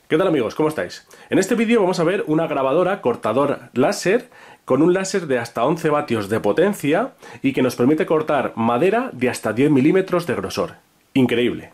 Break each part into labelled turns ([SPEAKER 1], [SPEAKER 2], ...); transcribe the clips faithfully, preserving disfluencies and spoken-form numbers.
[SPEAKER 1] ¿Qué tal amigos? ¿Cómo estáis? En este vídeo vamos a ver una grabadora cortador láser con un láser de hasta once vatios de potencia y que nos permite cortar madera de hasta diez milímetros de grosor. Increíble.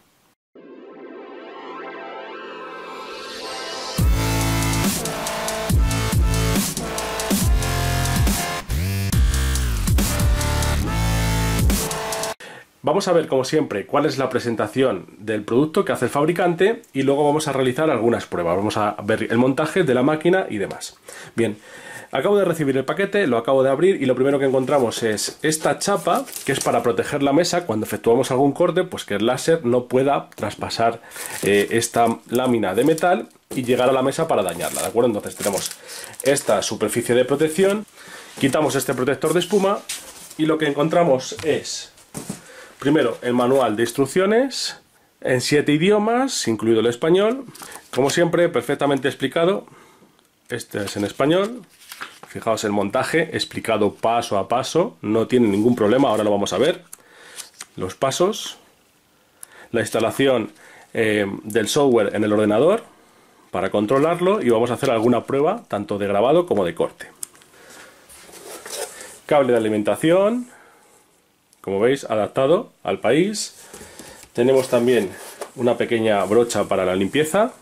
[SPEAKER 1] Vamos a ver, como siempre, cuál es la presentación del producto que hace el fabricante y luego vamos a realizar algunas pruebas. Vamos a ver el montaje de la máquina y demás. Bien, acabo de recibir el paquete, lo acabo de abrir y lo primero que encontramos es esta chapa, que es para proteger la mesa cuando efectuamos algún corte, pues que el láser no pueda traspasar eh, esta lámina de metal y llegar a la mesa para dañarla, ¿de acuerdo? Entonces tenemos esta superficie de protección, quitamos este protector de espuma y lo que encontramos es... primero, el manual de instrucciones en siete idiomas, incluido el español. Como siempre, perfectamente explicado. Este es en español. Fijaos el montaje, explicado paso a paso. No tiene ningún problema, ahora lo vamos a ver. Los pasos. La instalación eh, del software en el ordenador para controlarlo. Y vamos a hacer alguna prueba, tanto de grabado como de corte. Cable de alimentación. Como veis, adaptado al país. Tenemos también una pequeña brocha para la limpieza.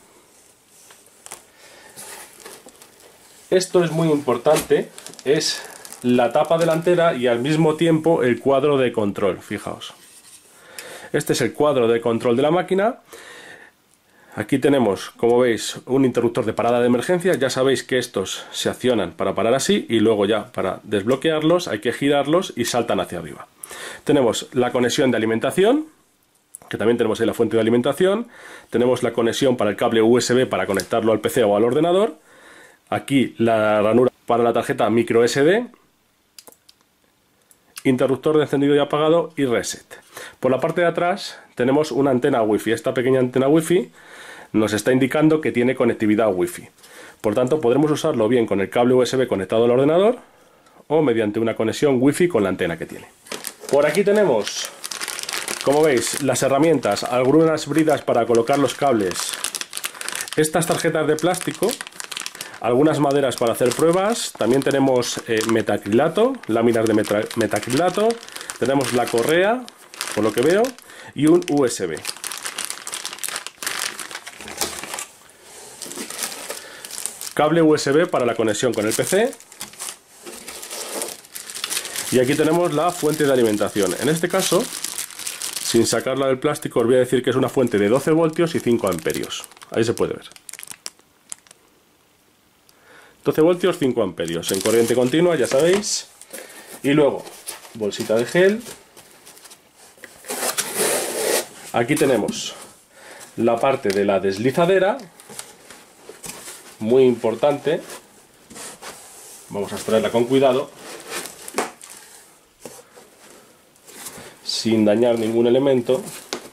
[SPEAKER 1] Esto es muy importante, es la tapa delantera y al mismo tiempo el cuadro de control, fijaos. Este es el cuadro de control de la máquina. Aquí tenemos, como veis, un interruptor de parada de emergencia. Ya sabéis que estos se accionan para parar así y luego ya para desbloquearlos hay que girarlos y saltan hacia arriba. Tenemos la conexión de alimentación, que también tenemos ahí la fuente de alimentación. Tenemos la conexión para el cable U S B para conectarlo al P C o al ordenador. Aquí la ranura para la tarjeta micro S D. Interruptor de encendido y apagado y reset. Por la parte de atrás tenemos una antena Wi-Fi. Esta pequeña antena Wi-Fi nos está indicando que tiene conectividad Wi-Fi. Por tanto, podremos usarlo bien con el cable U S B conectado al ordenador o mediante una conexión Wi-Fi con la antena que tiene. Por aquí tenemos, como veis, las herramientas, algunas bridas para colocar los cables, estas tarjetas de plástico, algunas maderas para hacer pruebas, también tenemos eh, metacrilato, láminas de meta metacrilato, tenemos la correa, por lo que veo, y un U S B. Cable U S B para la conexión con el P C. Y aquí tenemos la fuente de alimentación. En este caso, sin sacarla del plástico, os voy a decir que es una fuente de doce voltios y cinco amperios. Ahí se puede ver. doce voltios, cinco amperios. En corriente continua, ya sabéis. Y luego, bolsita de gel. Aquí tenemos la parte de la deslizadera. Muy importante. Vamos a extraerla con cuidado, sin dañar ningún elemento.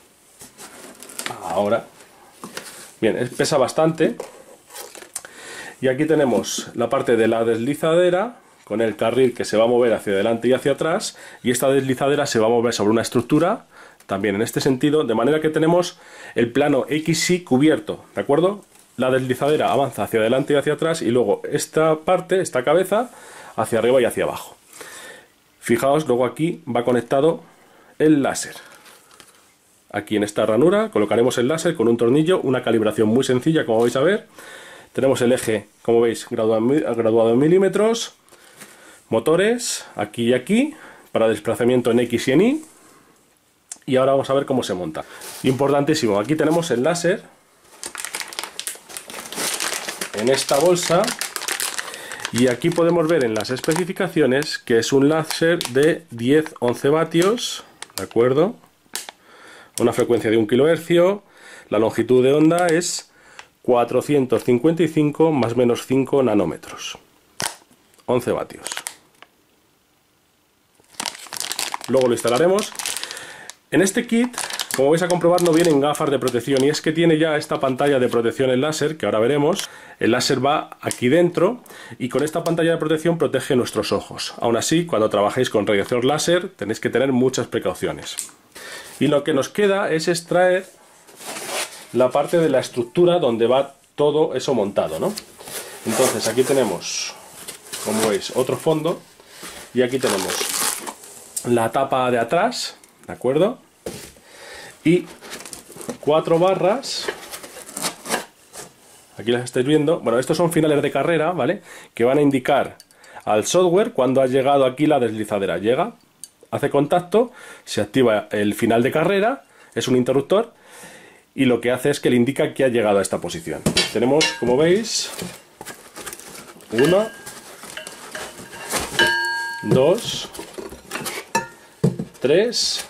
[SPEAKER 1] Ahora, bien, pesa bastante. Y aquí tenemos la parte de la deslizadera con el carril que se va a mover hacia adelante y hacia atrás, y esta deslizadera se va a mover sobre una estructura también en este sentido, de manera que tenemos el plano X Y cubierto, ¿de acuerdo? La deslizadera avanza hacia adelante y hacia atrás y luego esta parte, esta cabeza, hacia arriba y hacia abajo. Fijaos, luego aquí va conectado el láser. Aquí en esta ranura colocaremos el láser con un tornillo, una calibración muy sencilla, como vais a ver. Tenemos el eje, como veis, graduado en milímetros, motores aquí y aquí para desplazamiento en X y en Y. Y ahora vamos a ver cómo se monta. Importantísimo, aquí tenemos el láser en esta bolsa. Y aquí podemos ver en las especificaciones que es un láser de diez a once vatios, ¿de acuerdo? Una frecuencia de un kilohercio, la longitud de onda es cuatrocientos cincuenta y cinco más menos cinco nanómetros, once vatios. Luego lo instalaremos. En este kit, como vais a comprobar, no vienen gafas de protección, y es que tiene ya esta pantalla de protección el láser, que ahora veremos. El láser va aquí dentro y con esta pantalla de protección protege nuestros ojos. Aún así, cuando trabajéis con radiación láser tenéis que tener muchas precauciones. Y lo que nos queda es extraer la parte de la estructura donde va todo eso montado, ¿no? Entonces aquí tenemos, como veis, otro fondo, y aquí tenemos la tapa de atrás, ¿de acuerdo? Y cuatro barras, aquí las estáis viendo. Bueno, estos son finales de carrera, ¿vale? Que van a indicar al software cuando ha llegado aquí la deslizadera. Llega, hace contacto, se activa el final de carrera, es un interruptor, y lo que hace es que le indica que ha llegado a esta posición. Tenemos, como veis, uno, dos, tres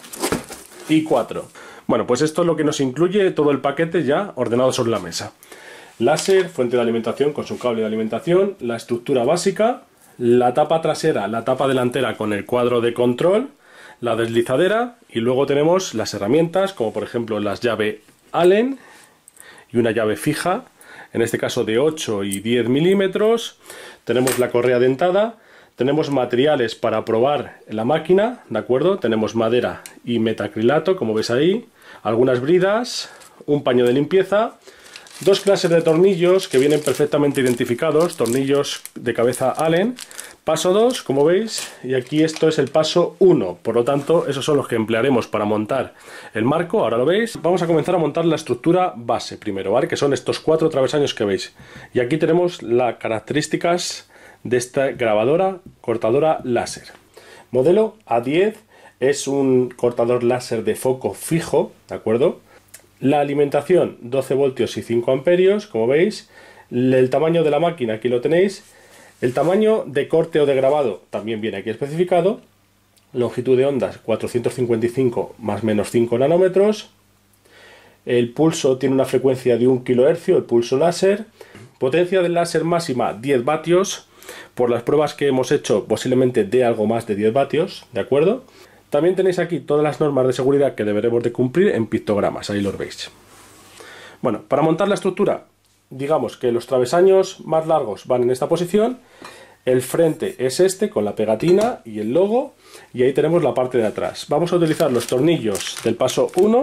[SPEAKER 1] y cuatro. Bueno, pues esto es lo que nos incluye todo el paquete ya ordenado sobre la mesa. Láser, fuente de alimentación con su cable de alimentación, la estructura básica, la tapa trasera, la tapa delantera con el cuadro de control, la deslizadera, y luego tenemos las herramientas como por ejemplo las llaves Allen y una llave fija, en este caso de ocho y diez milímetros. Tenemos la correa dentada, tenemos materiales para probar la máquina, ¿de acuerdo? Tenemos madera y metacrilato, como veis ahí, algunas bridas, un paño de limpieza, dos clases de tornillos que vienen perfectamente identificados, tornillos de cabeza Allen, paso dos, como veis, y aquí esto es el paso uno, por lo tanto esos son los que emplearemos para montar el marco, ahora lo veis. Vamos a comenzar a montar la estructura base primero, ¿vale? Que son estos cuatro travesaños que veis, y aquí tenemos las características de esta grabadora cortadora láser. Modelo A diez, es un cortador láser de foco fijo, ¿de acuerdo? La alimentación doce voltios y cinco amperios, como veis. El tamaño de la máquina aquí lo tenéis. El tamaño de corte o de grabado también viene aquí especificado. Longitud de ondas cuatrocientos cincuenta y cinco más menos cinco nanómetros. El pulso tiene una frecuencia de un kilohercio, el pulso láser. Potencia del láser máxima diez vatios. Por las pruebas que hemos hecho posiblemente dé algo más de diez vatios, ¿de acuerdo? También tenéis aquí todas las normas de seguridad que deberemos de cumplir en pictogramas, ahí los veis. Bueno, para montar la estructura, digamos que los travesaños más largos van en esta posición, el frente es este con la pegatina y el logo, y ahí tenemos la parte de atrás. Vamos a utilizar los tornillos del paso uno,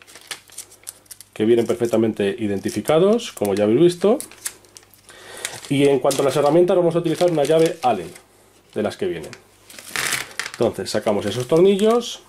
[SPEAKER 1] que vienen perfectamente identificados, como ya habéis visto, y en cuanto a las herramientas vamos a utilizar una llave Allen, de las que vienen. Entonces sacamos esos tornillos.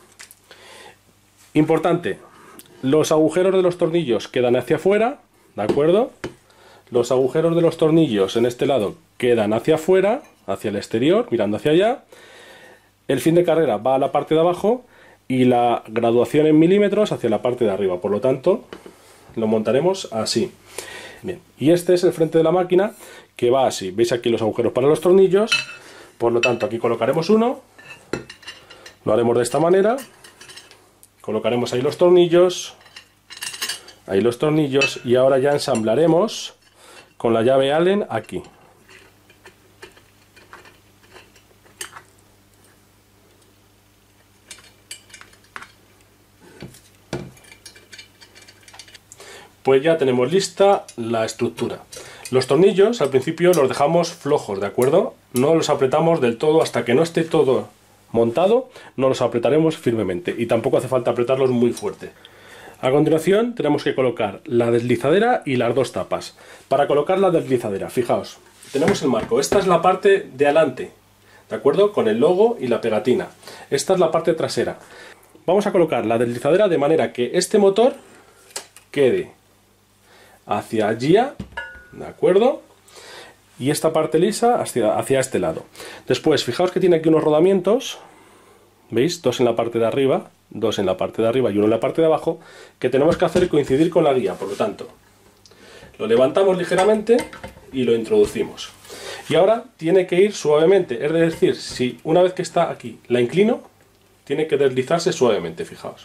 [SPEAKER 1] Importante, los agujeros de los tornillos quedan hacia afuera, ¿de acuerdo? Los agujeros de los tornillos en este lado quedan hacia afuera, hacia el exterior, mirando hacia allá. El fin de carrera va a la parte de abajo y la graduación en milímetros hacia la parte de arriba. Por lo tanto, lo montaremos así. Bien, y este es el frente de la máquina que va así. Veis aquí los agujeros para los tornillos. Por lo tanto, aquí colocaremos uno. Lo haremos de esta manera, colocaremos ahí los tornillos, ahí los tornillos, y ahora ya ensamblaremos con la llave Allen aquí. Pues ya tenemos lista la estructura. Los tornillos al principio los dejamos flojos, ¿de acuerdo? No los apretamos del todo hasta que no esté todo montado, no los apretaremos firmemente y tampoco hace falta apretarlos muy fuerte. A continuación tenemos que colocar la deslizadera y las dos tapas. Para colocar la deslizadera, fijaos, tenemos el marco, esta es la parte de adelante, ¿de acuerdo? Con el logo y la pegatina. Esta es la parte trasera. Vamos a colocar la deslizadera de manera que este motor quede hacia allí, ¿de acuerdo? Y esta parte lisa hacia, hacia este lado. Después, fijaos que tiene aquí unos rodamientos, ¿veis? Dos en la parte de arriba, dos en la parte de arriba y uno en la parte de abajo, que tenemos que hacer coincidir con la guía. Por lo tanto, lo levantamos ligeramente y lo introducimos. Y ahora tiene que ir suavemente, es decir, si una vez que está aquí la inclino, tiene que deslizarse suavemente, fijaos.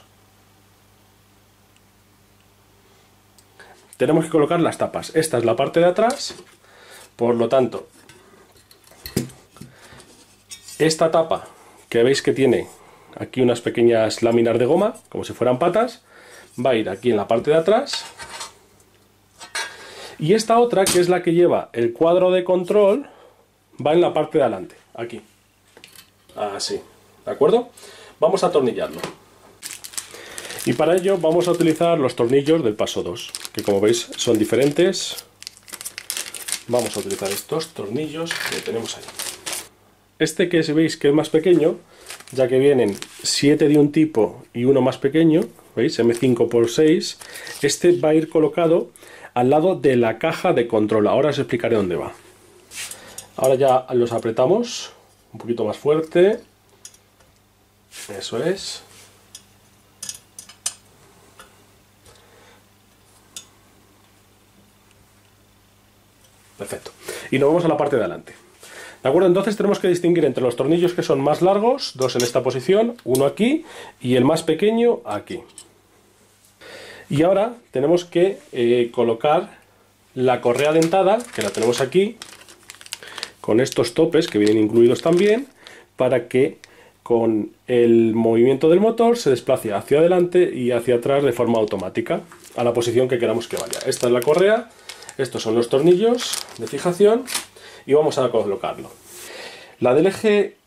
[SPEAKER 1] Tenemos que colocar las tapas. Esta es la parte de atrás. Por lo tanto, esta tapa que veis que tiene aquí unas pequeñas láminas de goma, como si fueran patas, va a ir aquí en la parte de atrás. Y esta otra, que es la que lleva el cuadro de control, va en la parte de adelante, aquí. Así, ¿de acuerdo? Vamos a atornillarlo. Y para ello vamos a utilizar los tornillos del paso dos, que como veis son diferentes. Vamos a utilizar estos tornillos que tenemos ahí. Este que veis que es más pequeño, ya que vienen siete de un tipo y uno más pequeño, ¿veis? eme cinco por seis, este va a ir colocado al lado de la caja de control. Ahora os explicaré dónde va. Ahora ya los apretamos un poquito más fuerte. Eso es. Perfecto. Y nos vamos a la parte de adelante. ¿De acuerdo? Entonces tenemos que distinguir entre los tornillos que son más largos, dos en esta posición, uno aquí y el más pequeño aquí. Y ahora tenemos que eh, colocar la correa dentada, que la tenemos aquí, con estos topes que vienen incluidos también, para que con el movimiento del motor se desplace hacia adelante y hacia atrás de forma automática, a la posición que queramos que vaya. Esta es la correa, estos son los tornillos de fijación y vamos a colocarlo. La del eje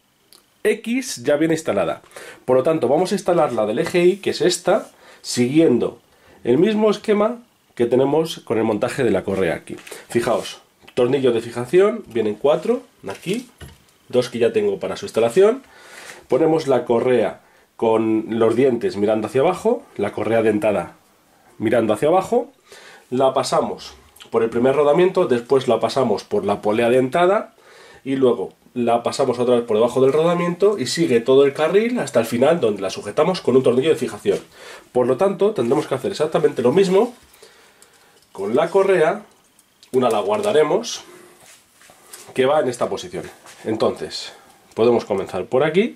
[SPEAKER 1] X ya viene instalada, por lo tanto vamos a instalar la del eje Y, que es esta, siguiendo el mismo esquema que tenemos con el montaje de la correa aquí. Fijaos, tornillos de fijación, vienen cuatro aquí, dos que ya tengo para su instalación. Ponemos la correa con los dientes mirando hacia abajo, la correa dentada mirando hacia abajo, la pasamos por el primer rodamiento, después la pasamos por la polea dentada y luego la pasamos otra vez por debajo del rodamiento y sigue todo el carril hasta el final, donde la sujetamos con un tornillo de fijación. Por lo tanto, tendremos que hacer exactamente lo mismo con la correa. Una la guardaremos, que va en esta posición. Entonces, podemos comenzar por aquí.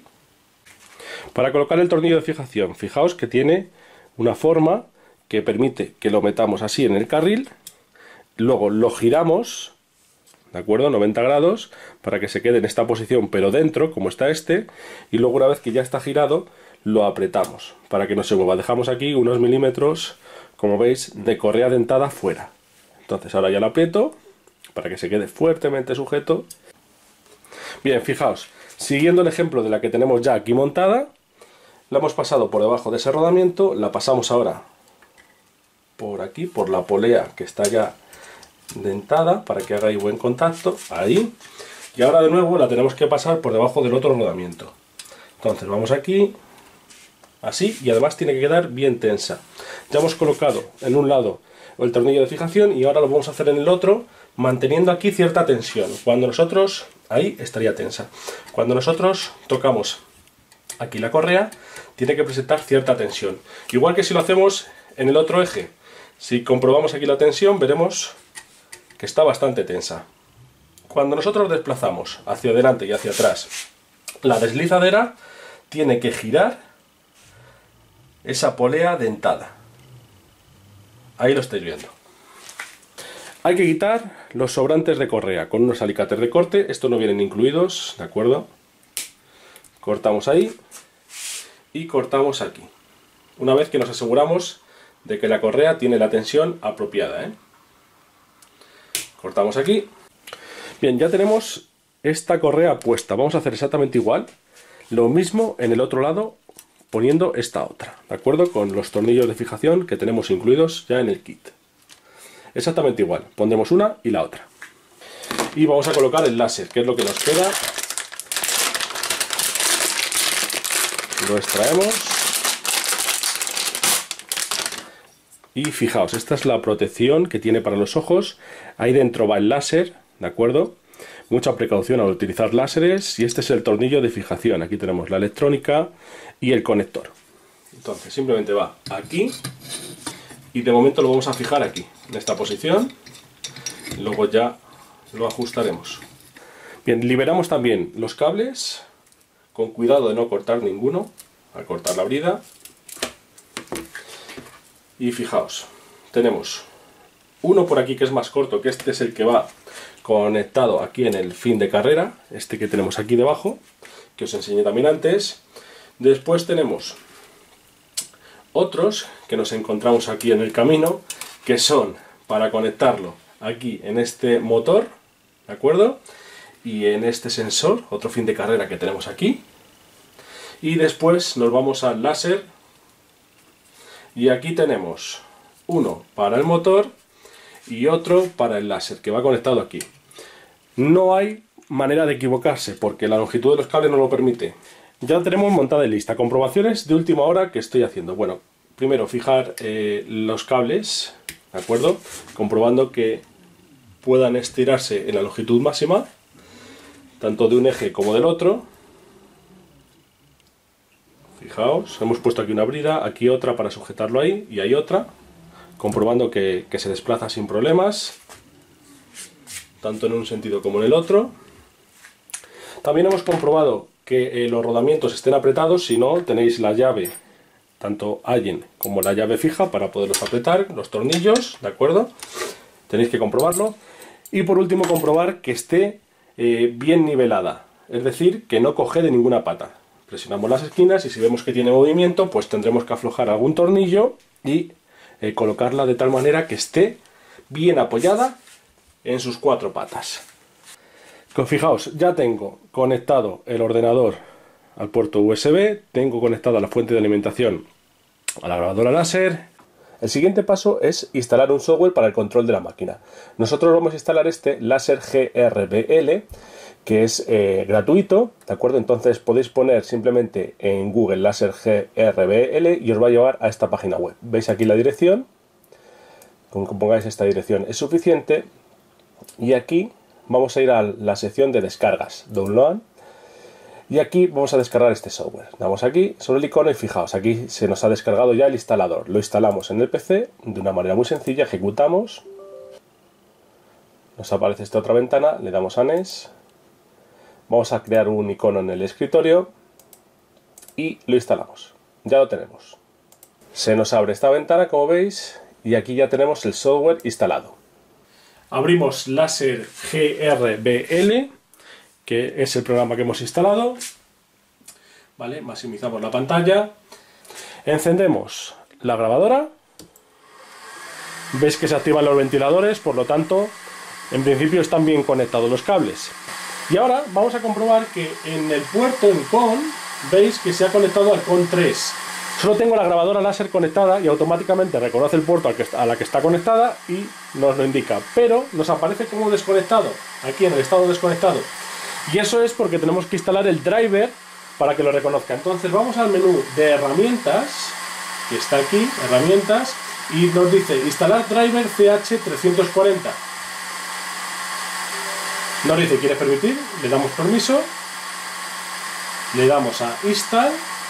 [SPEAKER 1] Para colocar el tornillo de fijación, fijaos que tiene una forma que permite que lo metamos así en el carril, luego lo giramos, ¿de acuerdo? noventa grados, para que se quede en esta posición, pero dentro, como está este, y luego una vez que ya está girado, lo apretamos, para que no se mueva. Dejamos aquí unos milímetros, como veis, de correa dentada fuera. Entonces ahora ya lo aprieto, para que se quede fuertemente sujeto. Bien, fijaos, siguiendo el ejemplo de la que tenemos ya aquí montada, la hemos pasado por debajo de ese rodamiento, la pasamos ahora por aquí, por la polea que está ya dentada, para que haga ahí buen contacto, ahí, y ahora de nuevo la tenemos que pasar por debajo del otro rodamiento. Entonces vamos aquí, así, y además tiene que quedar bien tensa. Ya hemos colocado en un lado el tornillo de fijación y ahora lo vamos a hacer en el otro, manteniendo aquí cierta tensión. Cuando nosotros, ahí estaría tensa, cuando nosotros tocamos aquí la correa, tiene que presentar cierta tensión, igual que si lo hacemos en el otro eje. Si comprobamos aquí la tensión, veremos que está bastante tensa. Cuando nosotros desplazamos hacia adelante y hacia atrás la deslizadera, tiene que girar esa polea dentada. Ahí lo estáis viendo. Hay que quitar los sobrantes de correa con unos alicates de corte. Estos no vienen incluidos, ¿de acuerdo? Cortamos ahí y cortamos aquí. Una vez que nos aseguramos de que la correa tiene la tensión apropiada, ¿eh? Cortamos aquí. Bien, ya tenemos esta correa puesta. Vamos a hacer exactamente igual, lo mismo en el otro lado, poniendo esta otra, ¿de acuerdo? Con los tornillos de fijación que tenemos incluidos ya en el kit. Exactamente igual, pondremos una y la otra. Y vamos a colocar el láser, que es lo que nos queda. Lo extraemos. Y fijaos, esta es la protección que tiene para los ojos. Ahí dentro va el láser, ¿de acuerdo? Mucha precaución al utilizar láseres. Y este es el tornillo de fijación. Aquí tenemos la electrónica y el conector. Entonces simplemente va aquí. Y de momento lo vamos a fijar aquí, en esta posición. Luego ya lo ajustaremos. Bien, liberamos también los cables. Con cuidado de no cortar ninguno al cortar la brida. Y fijaos, tenemos uno por aquí que es más corto, que este es el que va conectado aquí en el fin de carrera, este que tenemos aquí debajo, que os enseñé también antes. Después tenemos otros que nos encontramos aquí en el camino, que son para conectarlo aquí en este motor, ¿de acuerdo? Y en este sensor, otro fin de carrera que tenemos aquí. Y después nos vamos al láser, Y aquí tenemos uno para el motor y otro para el láser, que va conectado aquí. No hay manera de equivocarse porque la longitud de los cables no lo permite. Ya tenemos montada y lista. Comprobaciones de última hora que estoy haciendo. Bueno, primero fijar eh, los cables, ¿de acuerdo? Comprobando que puedan estirarse en la longitud máxima, tanto de un eje como del otro. Fijaos, hemos puesto aquí una brida, aquí otra para sujetarlo ahí, y hay otra, comprobando que, que se desplaza sin problemas, tanto en un sentido como en el otro. También hemos comprobado que eh, los rodamientos estén apretados, si no tenéis la llave, tanto Allen como la llave fija, para poderlos apretar, los tornillos, ¿de acuerdo? Tenéis que comprobarlo. Y por último comprobar que esté eh, bien nivelada, es decir, que no coge de ninguna pata. Presionamos las esquinas y si vemos que tiene movimiento, pues tendremos que aflojar algún tornillo y eh, colocarla de tal manera que esté bien apoyada en sus cuatro patas. Fijaos, ya tengo conectado el ordenador al puerto U S B, tengo conectada la fuente de alimentación a la grabadora láser. El siguiente paso es instalar un software para el control de la máquina. Nosotros vamos a instalar este Laser G R B L, que es eh, gratuito, ¿de acuerdo? Entonces podéis poner simplemente en Google Laser G R B L y os va a llevar a esta página web. Veis aquí la dirección, con que pongáis esta dirección es suficiente, y aquí vamos a ir a la sección de descargas, Download, y aquí vamos a descargar este software. Damos aquí sobre el icono y fijaos, aquí se nos ha descargado ya el instalador. Lo instalamos en el P C de una manera muy sencilla, ejecutamos, nos aparece esta otra ventana, le damos a Next, vamos a crear un icono en el escritorio y lo instalamos. Ya lo tenemos. Se nos abre esta ventana, como veis, y aquí ya tenemos el software instalado. Abrimos Laser G R B L, que es el programa que hemos instalado. Vale, maximizamos la pantalla. Encendemos la grabadora. Veis que se activan los ventiladores, por lo tanto, en principio están bien conectados los cables. Y ahora vamos a comprobar que en el puerto en CON, veis que se ha conectado al CON tres. Solo tengo la grabadora láser conectada y automáticamente reconoce el puerto al que está, a la que está conectada y nos lo indica. Pero nos aparece como desconectado, aquí en el estado desconectado. Y eso es porque tenemos que instalar el driver para que lo reconozca. Entonces vamos al menú de herramientas, que está aquí, herramientas, y nos dice instalar driver C H trescientos cuarenta. Nos dice, ¿quieres permitir? Le damos permiso, le damos a install,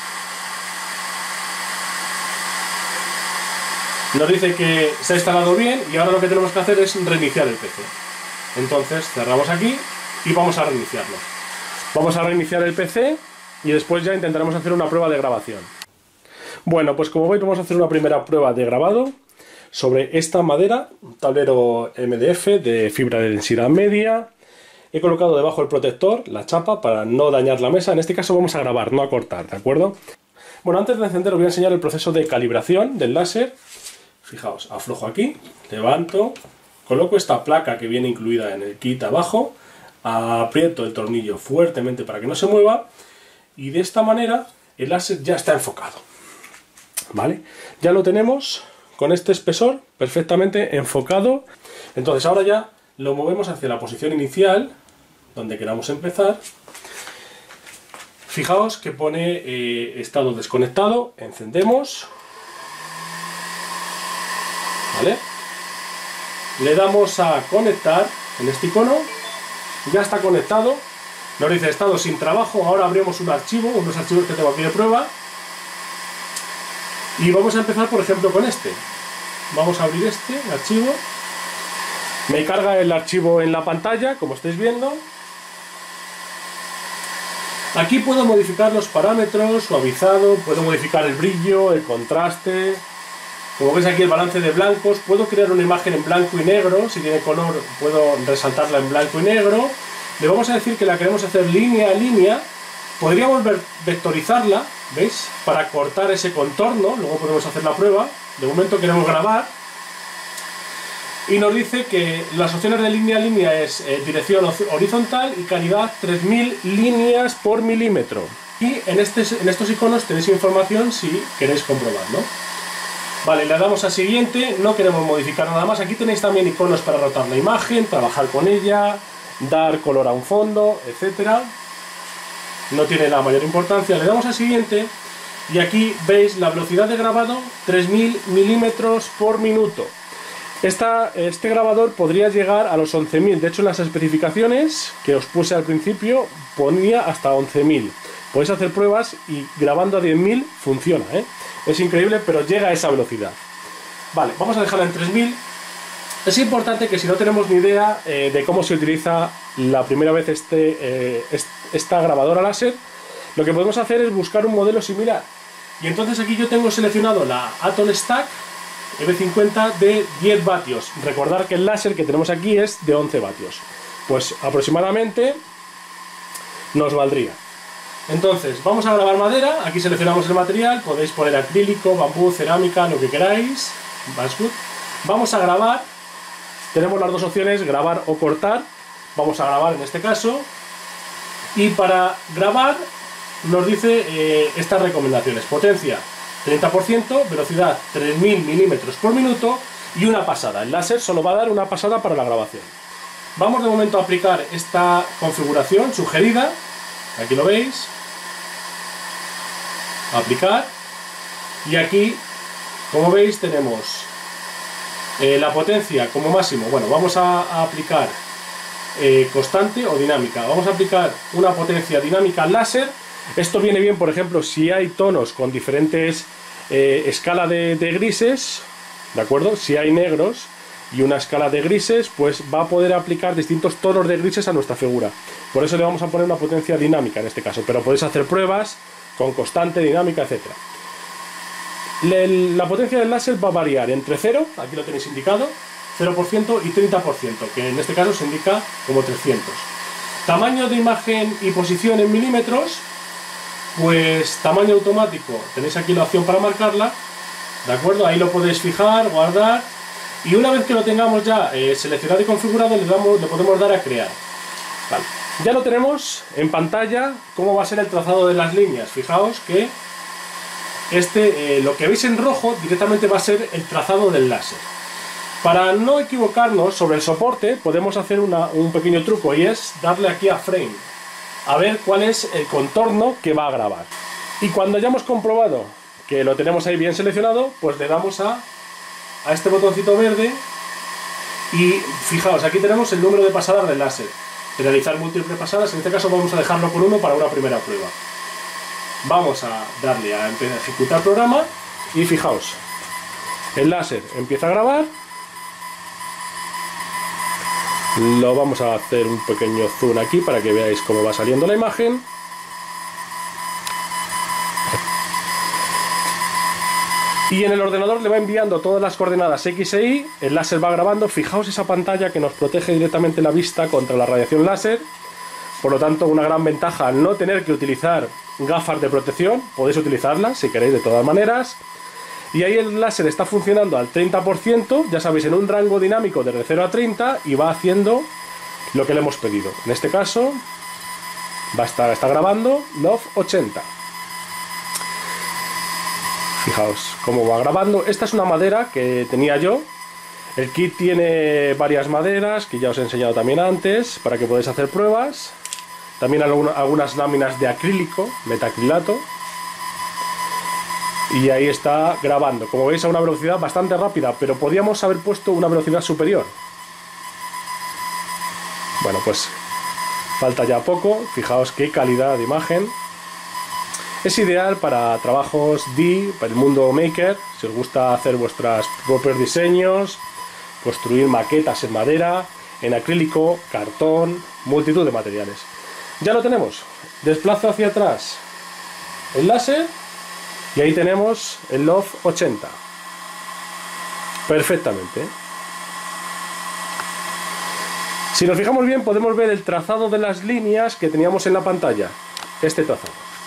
[SPEAKER 1] nos dice que se ha instalado bien y ahora lo que tenemos que hacer es reiniciar el P C. Entonces cerramos aquí y vamos a reiniciarlo. Vamos a reiniciar el P C y después ya intentaremos hacer una prueba de grabación. Bueno, pues como veis vamos a hacer una primera prueba de grabado sobre esta madera, un tablero M D F de fibra de densidad media. He colocado debajo el protector, la chapa, para no dañar la mesa. En este caso vamos a grabar, no a cortar, ¿de acuerdo? Bueno, antes de encender os voy a enseñar el proceso de calibración del láser. Fijaos, aflojo aquí, levanto, coloco esta placa que viene incluida en el kit abajo, aprieto el tornillo fuertemente para que no se mueva y de esta manera el láser ya está enfocado. ¿Vale? Ya lo tenemos con este espesor perfectamente enfocado. Entonces ahora ya lo movemos hacia la posición inicial, donde queramos empezar. Fijaos que pone eh, estado desconectado, encendemos. ¿Vale? Le damos a conectar en este icono, ya está conectado, nos dice estado sin trabajo. Ahora abrimos un archivo, unos archivos que tengo aquí de prueba, y vamos a empezar por ejemplo con este. Vamos a abrir este archivo, me carga el archivo en la pantalla, como estáis viendo. Aquí puedo modificar los parámetros, suavizado, puedo modificar el brillo, el contraste. Como veis aquí el balance de blancos, puedo crear una imagen en blanco y negro, si tiene color puedo resaltarla en blanco y negro. Le vamos a decir que la queremos hacer línea a línea, podríamos vectorizarla, ¿veis? Para cortar ese contorno, luego podemos hacer la prueba. De momento queremos grabar. Y nos dice que las opciones de línea a línea es eh, dirección horizontal y calidad tres mil líneas por milímetro. Y en, este, en estos iconos tenéis información si queréis comprobarlo. Vale, le damos a siguiente, no queremos modificar nada más. Aquí tenéis también iconos para rotar la imagen, trabajar con ella, dar color a un fondo, etcétera. No tiene la mayor importancia. Le damos a siguiente y aquí veis la velocidad de grabado, tres mil milímetros por minuto. Esta, este grabador podría llegar a los once mil. De hecho, en las especificaciones que os puse al principio ponía hasta once mil. Podéis hacer pruebas y grabando a diez mil funciona, ¿eh? Es increíble, pero llega a esa velocidad. Vale, vamos a dejarla en tres mil. Es importante que si no tenemos ni idea eh, de cómo se utiliza la primera vez este, eh, esta grabadora láser, lo que podemos hacer es buscar un modelo similar. Y entonces aquí yo tengo seleccionado la Atom Stack E V cincuenta de diez vatios. Recordar que el láser que tenemos aquí es de once vatios. Pues aproximadamente nos valdría. Entonces, vamos a grabar madera. Aquí seleccionamos el material. Podéis poner acrílico, bambú, cerámica, lo que queráis. Vamos a grabar. Tenemos las dos opciones, grabar o cortar. Vamos a grabar en este caso. Y para grabar nos dice eh, estas recomendaciones. Potencia treinta por ciento, velocidad tres mil milímetros por minuto y una pasada. El láser solo va a dar una pasada para la grabación. Vamos de momento a aplicar esta configuración sugerida. Aquí lo veis. Aplicar. Y aquí, como veis, tenemos eh, la potencia como máximo. Bueno, vamos a, a aplicar eh, constante o dinámica. Vamos a aplicar una potencia dinámica láser. Esto viene bien, por ejemplo, si hay tonos con diferentes eh, escala de, de grises, ¿de acuerdo? Si hay negros y una escala de grises, pues va a poder aplicar distintos tonos de grises a nuestra figura. Por eso le vamos a poner una potencia dinámica en este caso, pero podéis hacer pruebas con constante, dinámica, etcétera. La potencia del láser va a variar entre cero, aquí lo tenéis indicado, cero por ciento y treinta por ciento, que en este caso se indica como trescientos. Tamaño de imagen y posición en milímetros, pues tamaño automático, tenéis aquí la opción para marcarla, ¿de acuerdo? Ahí lo podéis fijar, guardar. Y una vez que lo tengamos ya eh, seleccionado y configurado, le, damos, le podemos dar a crear. Vale. Ya lo tenemos en pantalla, cómo va a ser el trazado de las líneas. Fijaos que este, eh, lo que veis en rojo directamente va a ser el trazado del láser. Para no equivocarnos sobre el soporte, podemos hacer una, un pequeño truco, y es darle aquí a Frame, a ver cuál es el contorno que va a grabar. Y cuando hayamos comprobado que lo tenemos ahí bien seleccionado, pues le damos a a este botoncito verde y fijaos, aquí tenemos el número de pasadas del láser. Realizar múltiples pasadas, en este caso vamos a dejarlo con uno para una primera prueba. Vamos a darle a ejecutar programa y fijaos, el láser empieza a grabar. Lo vamos a hacer un pequeño zoom aquí para que veáis cómo va saliendo la imagen. Y en el ordenador le va enviando todas las coordenadas X e Y, el láser va grabando. Fijaos esa pantalla que nos protege directamente la vista contra la radiación láser. Por lo tanto, una gran ventaja al no tener que utilizar gafas de protección. Podéis utilizarlas si queréis de todas maneras. Y ahí el láser está funcionando al treinta por ciento, ya sabéis, en un rango dinámico de cero a treinta, y va haciendo lo que le hemos pedido. En este caso, va a estar, está grabando Love ochenta. Fijaos cómo va grabando. Esta es una madera que tenía yo. El kit tiene varias maderas que ya os he enseñado también antes para que podáis hacer pruebas. También algunas láminas de acrílico, metacrilato. Y ahí está grabando. Como veis, a una velocidad bastante rápida, pero podíamos haber puesto una velocidad superior. Bueno, pues falta ya poco. Fijaos qué calidad de imagen. Es ideal para trabajos D I Y, para el mundo maker, si os gusta hacer vuestros propios diseños, construir maquetas en madera, en acrílico, cartón, multitud de materiales. Ya lo tenemos. Desplazo hacia atrás el láser y ahí tenemos el Love ochenta. Perfectamente. Si nos fijamos bien, podemos ver el trazado de las líneas que teníamos en la pantalla. Este trazado.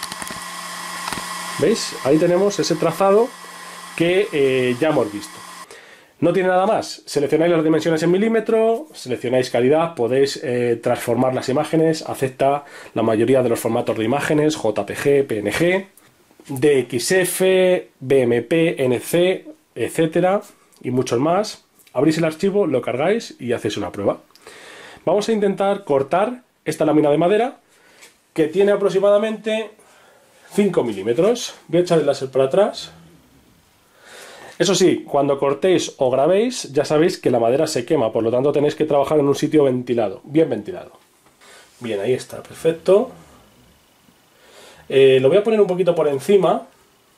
[SPEAKER 1] ¿Veis? Ahí tenemos ese trazado que eh, ya hemos visto. No tiene nada más. Seleccionáis las dimensiones en milímetro, seleccionáis calidad, podéis eh, transformar las imágenes, acepta la mayoría de los formatos de imágenes, J P G, P N G, D X F, B M P, N C, etcétera, y muchos más. Abrís el archivo, lo cargáis y hacéis una prueba. Vamos a intentar cortar esta lámina de madera que tiene aproximadamente cinco milímetros. Voy a echar el láser para atrás. Eso sí, cuando cortéis o grabéis, ya sabéis que la madera se quema, por lo tanto tenéis que trabajar en un sitio ventilado, bien ventilado. Bien, ahí está, perfecto. Eh, lo voy a poner un poquito por encima.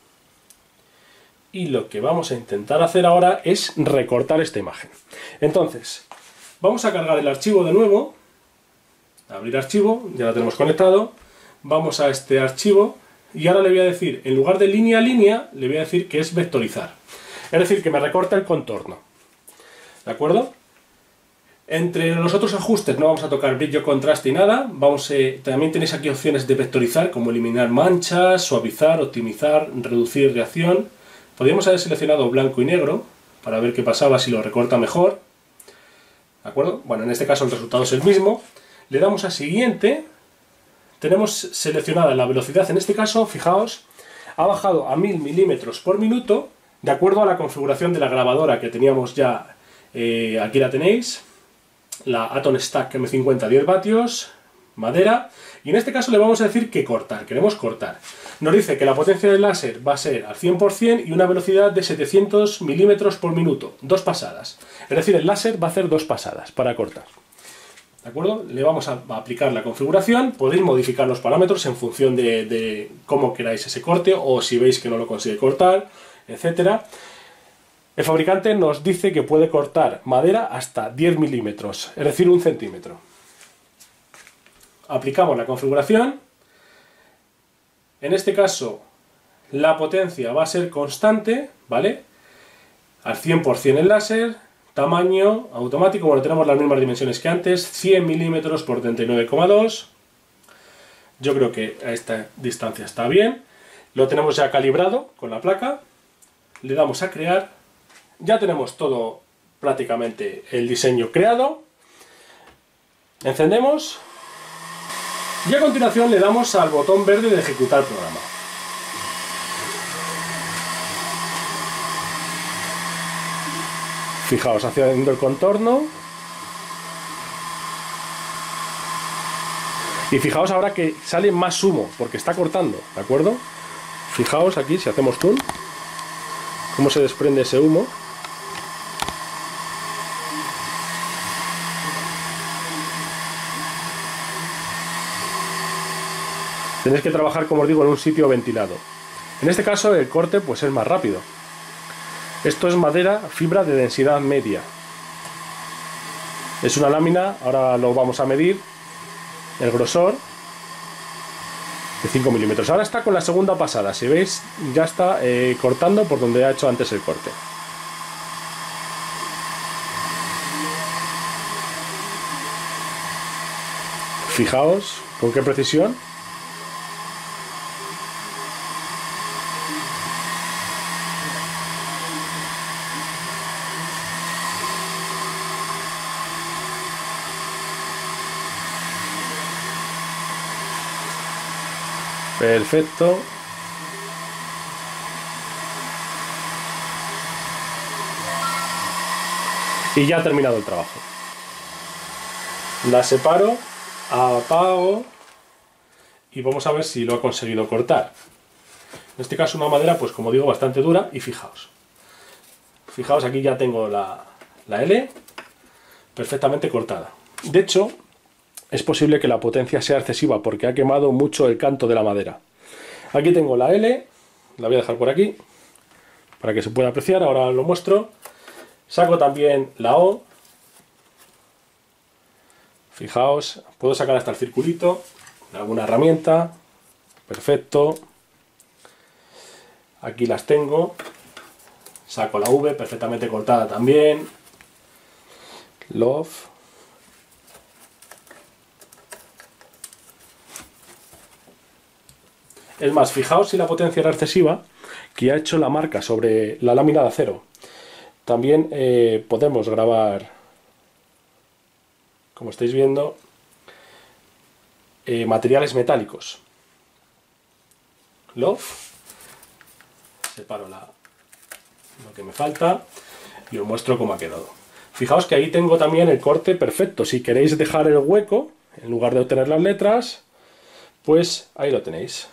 [SPEAKER 1] Y lo que vamos a intentar hacer ahora es recortar esta imagen. Entonces, vamos a cargar el archivo de nuevo. Abrir archivo, ya lo tenemos conectado. Vamos a este archivo y ahora le voy a decir, en lugar de línea a línea, le voy a decir que es vectorizar. Es decir, que me recorta el contorno. ¿De acuerdo? Entre los otros ajustes no vamos a tocar brillo, contraste y nada. Vamos, eh, también tenéis aquí opciones de vectorizar, como eliminar manchas, suavizar, optimizar, reducir reacción. Podríamos haber seleccionado blanco y negro para ver qué pasaba si lo recorta mejor. ¿De acuerdo? Bueno, en este caso el resultado es el mismo. Le damos a siguiente. Tenemos seleccionada la velocidad, en este caso, fijaos, ha bajado a mil milímetros por minuto, de acuerdo a la configuración de la grabadora que teníamos ya. Eh, aquí la tenéis, la Atom Stack M cincuenta diez vatios, madera, y en este caso le vamos a decir que cortar, queremos cortar. Nos dice que la potencia del láser va a ser al cien por cien y una velocidad de setecientos milímetros por minuto, dos pasadas. Es decir, el láser va a hacer dos pasadas para cortar. ¿De acuerdo? Le vamos a aplicar la configuración, podéis modificar los parámetros en función de, de cómo queráis ese corte o si veis que no lo consigue cortar, etcétera. El fabricante nos dice que puede cortar madera hasta diez milímetros, es decir, un centímetro. Aplicamos la configuración. En este caso, la potencia va a ser constante, ¿vale? Al cien por cien el láser, tamaño automático, bueno, tenemos las mismas dimensiones que antes, cien milímetros por treinta y nueve coma dos. Yo creo que a esta distancia está bien. Lo tenemos ya calibrado con la placa. Le damos a crear. Ya tenemos todo prácticamente el diseño creado. Encendemos. Y a continuación le damos al botón verde de ejecutar programa. Fijaos, haciendo el contorno. Y fijaos ahora que sale más humo, porque está cortando, ¿de acuerdo? Fijaos aquí, si hacemos zoom, cómo se desprende ese humo. Tenéis que trabajar, como os digo, en un sitio ventilado. En este caso el corte pues es más rápido. Esto es madera fibra de densidad media. Es una lámina, ahora lo vamos a medir, el grosor de cinco milímetros. Ahora está con la segunda pasada, si veis ya está eh, cortando por donde ha hecho antes el corte. Fijaos con qué precisión. Perfecto. Y ya ha terminado el trabajo. La separo, apago y vamos a ver si lo ha conseguido cortar. En este caso una madera, pues como digo, bastante dura. Y fijaos. Fijaos, aquí ya tengo la, la L perfectamente cortada. De hecho, es posible que la potencia sea excesiva porque ha quemado mucho el canto de la madera. Aquí tengo la L, la voy a dejar por aquí para que se pueda apreciar, ahora lo muestro. Saco también la O. Fijaos, puedo sacar hasta el circulito de alguna herramienta. Perfecto. Aquí las tengo. Saco la V, perfectamente cortada también. Love. Es más, fijaos si la potencia era excesiva, que ha hecho la marca sobre la lámina de acero. También eh, podemos grabar, como estáis viendo, eh, materiales metálicos. Love. Separo la, lo que me falta y os muestro cómo ha quedado. Fijaos que ahí tengo también el corte perfecto. Si queréis dejar el hueco, en lugar de obtener las letras, pues ahí lo tenéis.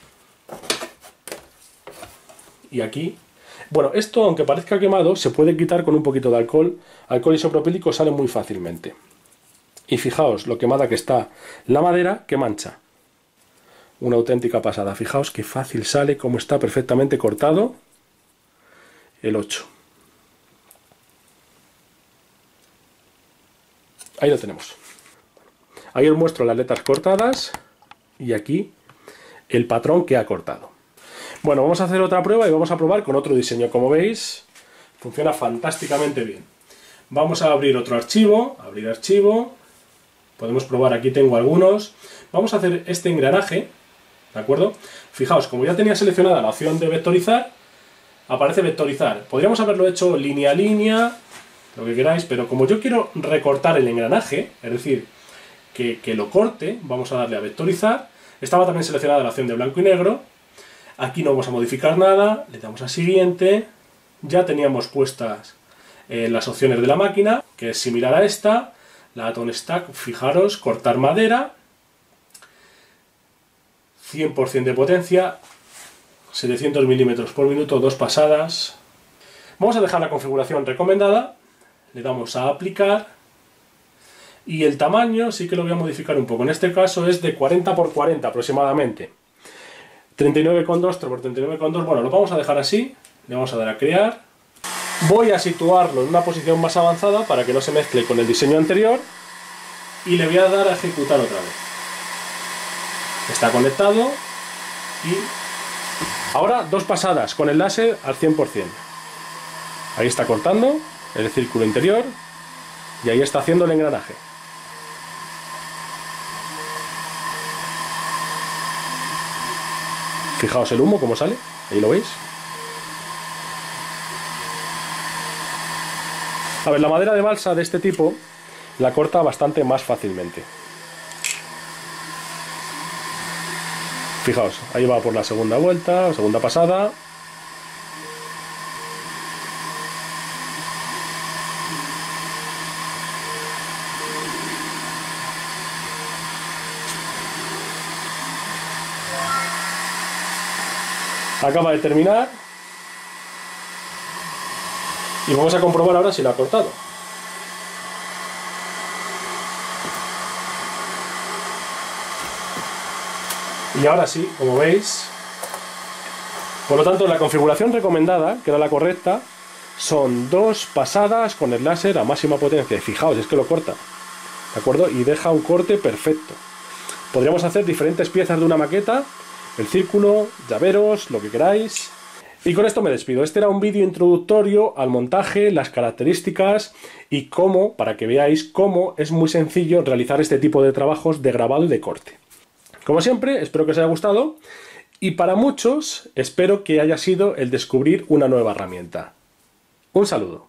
[SPEAKER 1] Y aquí, bueno, esto aunque parezca quemado, se puede quitar con un poquito de alcohol. Alcohol isopropílico sale muy fácilmente. Y fijaos lo quemada que está la madera, que mancha. Una auténtica pasada. Fijaos qué fácil sale, cómo está perfectamente cortado el ocho. Ahí lo tenemos. Ahí os muestro las letras cortadas y aquí el patrón que ha cortado. Bueno, vamos a hacer otra prueba y vamos a probar con otro diseño. Como veis, funciona fantásticamente bien. Vamos a abrir otro archivo, abrir archivo. Podemos probar, aquí tengo algunos. Vamos a hacer este engranaje, ¿de acuerdo? Fijaos, como ya tenía seleccionada la opción de vectorizar, aparece vectorizar. Podríamos haberlo hecho línea a línea, lo que queráis, pero como yo quiero recortar el engranaje, es decir, que, que lo corte, vamos a darle a vectorizar. Estaba también seleccionada la opción de blanco y negro. Aquí no vamos a modificar nada, le damos a siguiente. Ya teníamos puestas eh, las opciones de la máquina, que es similar a esta. La Atom Stack, fijaros, cortar madera, cien por cien de potencia, setecientos milímetros por minuto, dos pasadas. Vamos a dejar la configuración recomendada, le damos a aplicar y el tamaño sí que lo voy a modificar un poco. En este caso es de cuarenta por cuarenta aproximadamente. treinta y nueve coma dos por treinta y nueve coma dos, bueno, lo vamos a dejar así, le vamos a dar a crear. Voy a situarlo en una posición más avanzada para que no se mezcle con el diseño anterior y le voy a dar a ejecutar otra vez. Está conectado y ahora dos pasadas con el láser al cien por cien. Ahí está cortando el círculo interior y ahí está haciendo el engranaje. Fijaos el humo cómo sale, ahí lo veis. A ver, la madera de balsa de este tipo la corta bastante más fácilmente. Fijaos, ahí va por la segunda vuelta, segunda pasada. Acaba de terminar. Y vamos a comprobar ahora si lo ha cortado. Y ahora sí, como veis. Por lo tanto, la configuración recomendada, que era la correcta, son dos pasadas con el láser a máxima potencia. Y fijaos, es que lo corta, ¿de acuerdo? Y deja un corte perfecto. Podríamos hacer diferentes piezas de una maqueta, el círculo, llaveros, lo que queráis. Y con esto me despido. Este era un vídeo introductorio al montaje, las características y cómo, para que veáis cómo es muy sencillo realizar este tipo de trabajos de grabado y de corte. Como siempre, espero que os haya gustado y para muchos espero que haya sido el descubrir una nueva herramienta. Un saludo.